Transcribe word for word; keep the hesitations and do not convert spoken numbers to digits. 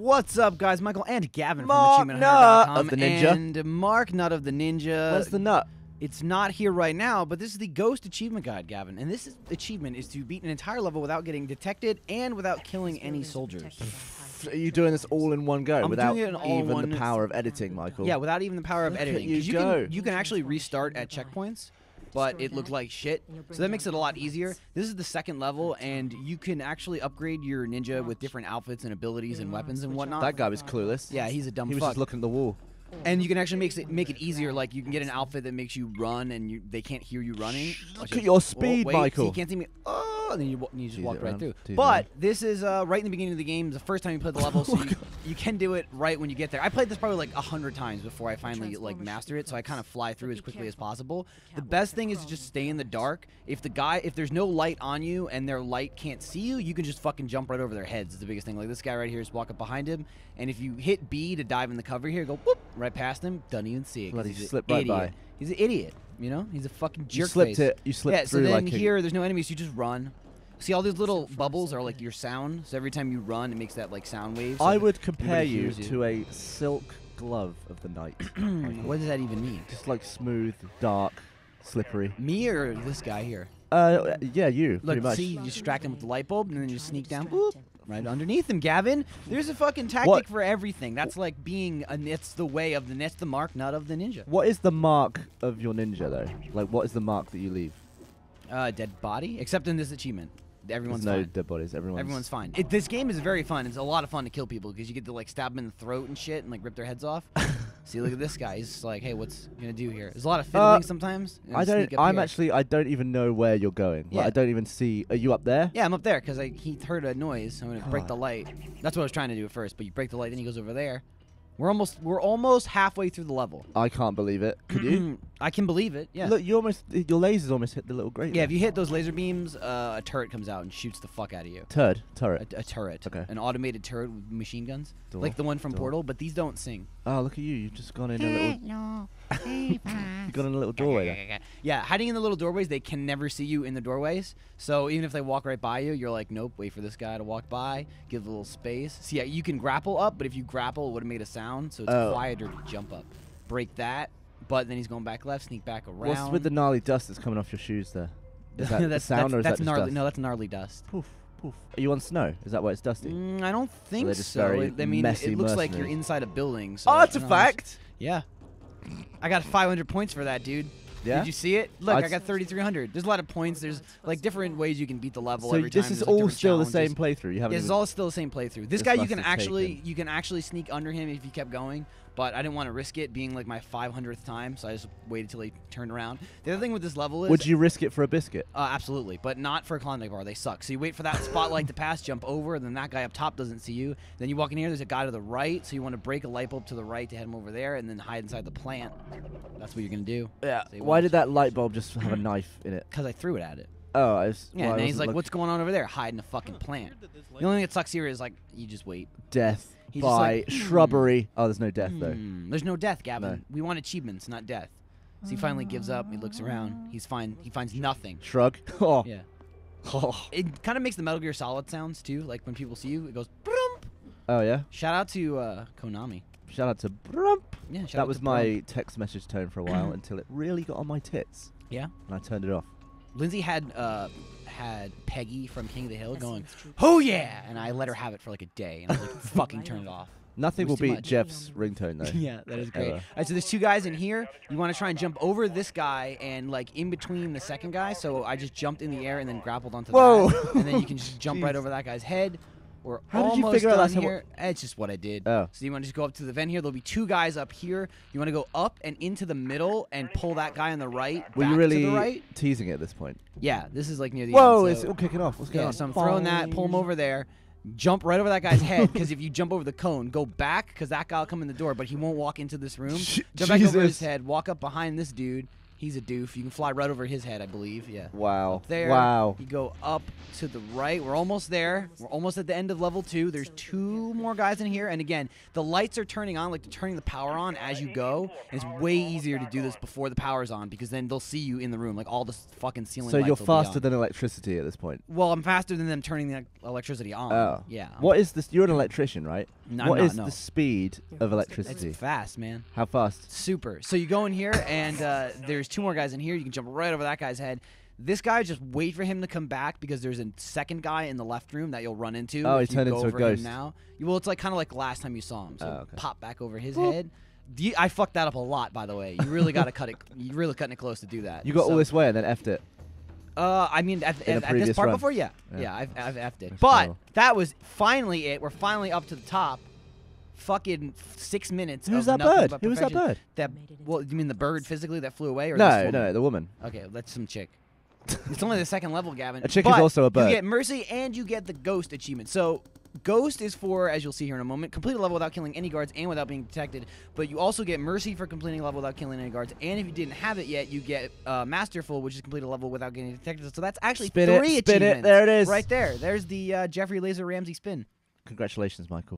What's up, guys? Michael and Gavin Mark from achievement hunter dot com Nut of the Ninja. and Mark Nut of the Ninja. Where's the nut? It's not here right now, but this is the Ghost Achievement Guide, Gavin. And this is, achievement is to beat an entire level without getting detected and without killing any soldiers. Are you doing this all in one go I'm without doing it in all even one- the power of editing, Michael? Yeah, without even the power of Look at editing. you 'Cause you go. can, you can actually restart at checkpoints, but it looked like shit. So that makes it a lot easier. This is the second level, and you can actually upgrade your ninja with different outfits and abilities and weapons and whatnot. That guy was clueless. Yeah, he's a dumb He was fuck. just looking at the wall. And you can actually make it make it easier. Like you can get an outfit that makes you run, and you, they can't hear you running. Look at your speed, wait, Michael. So you can't see me. Oh, and then you, wa- you just Tease walk it right around, through. tease it But around. this is uh, right in the beginning of the game, the first time you play the level, so you, you can do it right when you get there. I played this probably like a hundred times before I finally like master it, so I kind of fly through as quickly as possible. The best thing is to just stay in the dark. If the guy, if there's no light on you and their light can't see you, you can just fucking jump right over their heads. Is the biggest thing. Like this guy right here is walk up behind him, and if you hit B to dive in the cover here, go whoop right past him, doesn't even see it. 'cause Bloody he's an slip right idiot. by. He's an idiot. You know, he's a fucking jerk. You slipped face. it. You slipped Yeah, so through then like a- here, there's no enemies. You just run. See, all these little bubbles are like your sound. So every time you run, it makes that like sound wave. So I that would compare everybody you hears you. to a silk glove of the night. Michael. What does that even mean? Just like smooth, dark, slippery. Me or this guy here? Uh, yeah, you. Look, pretty much. see, you distract him with the light bulb, and then you sneak down, boop, right underneath him, Gavin. There's a fucking tactic What? for everything. That's like being a. It's the way of the. That's the mark, not of the ninja. What is the mark of your ninja, though? Like, what is the mark that you leave? Uh, dead body, except in this achievement. Everyone's There's no fine. dead bodies. Everyone's. Everyone's fine. It, this game is very fun. It's a lot of fun to kill people because you get to like stab them in the throat and shit and like rip their heads off. See, look at this guy. He's just like, hey, what's he gonna do here? There's a lot of fiddling Uh, sometimes. and I don't. sneak up I'm here. actually. I don't even know where you're going. Like, Yeah. I don't even see. Are you up there? Yeah, I'm up there because he heard a noise. So I'm gonna break God. the light. That's what I was trying to do at first. But you break the light, then he goes over there. We're almost we're almost halfway through the level. I can't believe it. Could you? I can believe it. Yeah. Look, you almost. Your lasers almost hit the little grate. Yeah, there. if you hit those laser beams, uh, a turret comes out and shoots the fuck out of you. Turd. A, Turret. a turret. Okay. An automated turret with machine guns, Door, like the one from door. Portal. But these don't sing. Oh, look at you. You've just gone in a little. You've gone in a little doorway there. Yeah, hiding in the little doorways, they can never see you in the doorways. So even if they walk right by you, you're like, nope, wait for this guy to walk by, give a little space. So yeah, you can grapple up, but if you grapple, it would have made a sound, so it's Oh. quieter to jump up. Break that, but then he's going back left, sneak back around. What's with the gnarly dust that's coming off your shoes there? Is that the that's, sound that's, or is that's that just gnarly? dust? No, that's gnarly dust. Poof, poof. Are you on snow? Is that why it's dusty? Mm, I don't think they're just so. very It- I mean, messy it looks like you're mercenaries. inside a building. So I don't know. Artifact. Yeah. I got five hundred points for that, dude. Yeah? Did you see it? Look, I'd I got thirty-three hundred. There's a lot of points. There's like different ways you can beat the level So every this time. is There's, like, all different still the challenges. same playthrough. You haven't. Yeah, it's even- all still the same playthrough. This This guy you must can have actually taken- you can actually sneak under him if you kept going, but I didn't want to risk it being like my five hundredth time, so I just waited till he turned around. The other thing with this level is Would you risk it for a biscuit? uh, absolutely, but not for a Klondike bar. They suck. So you wait for that spotlight to pass, jump over, and then that guy up top doesn't see you. Then you walk in here, there's a guy to the right, so you want to break a light bulb to the right to head him over there, and then hide inside the plant. That's what you're going to do. Yeah. Say Why what? did that light bulb just have a knife in it? Because I threw it at it. Oh, I was. Yeah, well, I and then he's wasn't like, look- what's going on over there? Hide in a fucking plant. The only thing that sucks here is, like, you just wait. Death He's just by like, hmm. shrubbery. Oh, there's no death though. Hmm, There's no death, Gavin. No. We want achievements, not death. So he finally gives up. He looks around. He's fine. He finds nothing. Shrug. Oh. Yeah. Oh. It kind of makes the Metal Gear Solid sounds, too. Like, when people see you, it goes, Brump. Oh yeah. Shout out to uh, Konami. Shout out to Brump. Yeah, shout That out was to my Brump. text message tone for a while until it really got on my tits, Yeah. and I turned it off. Lindsay had uh, had Peggy from King of the Hill going, oh yeah! And I let her have it for like a day, and I was like, fucking turn it off. Nothing It will was too beat much. Jeff's ringtone though. Yeah, that is great. Ever. All right, so there's two guys in here. You want to try and jump over this guy and like in between the second guy. So I just jumped in the air and then grappled onto Whoa. that. And then you can just jump right Jeez. over that guy's head. We're How did you almost figure out done that's how- here. It's just what I did. Oh. So you want to just go up to the vent here. There'll be two guys up here. You want to go up and into the middle and pull that guy on the right Were back you really to the right. teasing it at this point? Yeah, this is like near the Whoa! end. It's so- all kicking off. What's going yeah, on? so I'm throwing that, pull him over there, jump right over that guy's head, because if you jump over the cone, go back, because that guy will come in the door, but he won't walk into this room. J- Jump back over his Jesus. head, walk up behind this dude. He's a doof. You can fly right over his head, I believe. Yeah. Wow. Up there. Wow. You go up to the right. We're almost there. We're almost at the end of level two. There's two more guys in here. And again, the lights are turning on, like they're turning the power on as you go. And it's way easier to do this before the power's on, because then they'll see you in the room. Like all the s- fucking ceiling So lights you're will be faster on. than electricity at this point. Well, I'm faster than them turning the electricity on. Oh. Yeah. I'm- What is this? You're an electrician, right? No, what not, is no. the speed of electricity? It's fast, man. How fast? Super. So you go in here, and uh, there's two more guys in here. You can jump right over that guy's head. This guy, just wait for him to come back because there's a second guy in the left room that you'll run into. Oh, if he you turned go into a over ghost. Him now. Well, it's like kind of like last time you saw him. So Oh, okay. pop back over his Whoop. head. Do you, I fucked that up a lot, by the way. You really got to cut it. You really cutting it close to do that. You got so, all this way and then effed it. Uh, I mean, at, In a at, at this previous part run. before, yeah, Yeah. yeah, I've, I've effed it. That's But cool. that was finally it. We're finally up to the top. Fucking six minutes. Who's of that nothing bird? but Who was that perfection. bird? That. Well, you mean the bird physically that flew away, or No, this woman? no, the woman. Okay, that's some chick. It's only the second level, Gavin. A chick but is also a bird. You get mercy and you get the ghost achievement. So. Ghost is for, as you'll see here in a moment, complete a level without killing any guards and without being detected. But you also get Mercy for completing a level without killing any guards. And if you didn't have it yet, you get uh, Masterful, which is complete a level without getting detected. So that's actually Spin it, three spin it. achievements. There it is. Right there. There's the uh, Jeffrey Laser Ramsey spin. Congratulations, Michael.